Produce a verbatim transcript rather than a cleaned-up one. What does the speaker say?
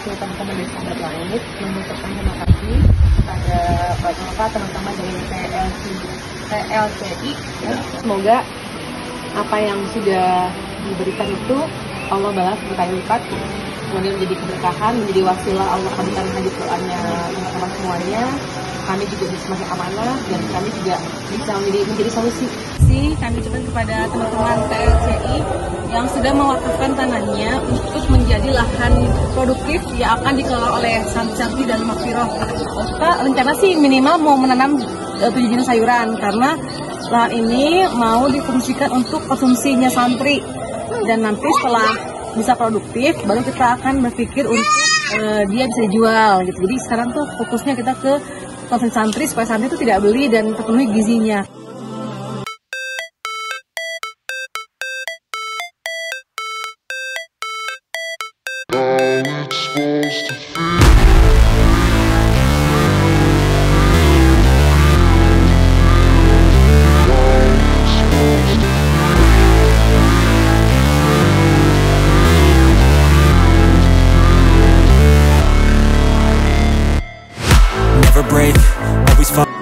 mewakili teman-teman dari Sahabat Langit mengucapkan terima kasih kepada Bapak teman-teman dari T L C I. Ya. Semoga apa yang sudah diberikan itu Allah balas berkali lipat, kemudian menjadi keberkahan, menjadi wasilah Allah kabulkan hajat doanya teman-teman semuanya. Kami juga bisa semakin amanah dan kami juga bisa menjadi, menjadi solusi. Si kami ucapkan kepada teman-teman T L C I yang sudah mewakafkan tanahnya untuk menjadi lahan produktif yang akan dikelola oleh santri-santri dan makfiroh. Kita rencana sih minimal mau menanam tujuh jenis sayuran karena lahan ini mau difungsikan untuk konsumsinya santri, dan nanti setelah bisa produktif baru kita akan berpikir untuk uh, dia bisa dijual gitu. Jadi sekarang tuh fokusnya kita ke konsumsi santri supaya santri itu tidak beli dan terpenuhi gizinya. Never break, always fall.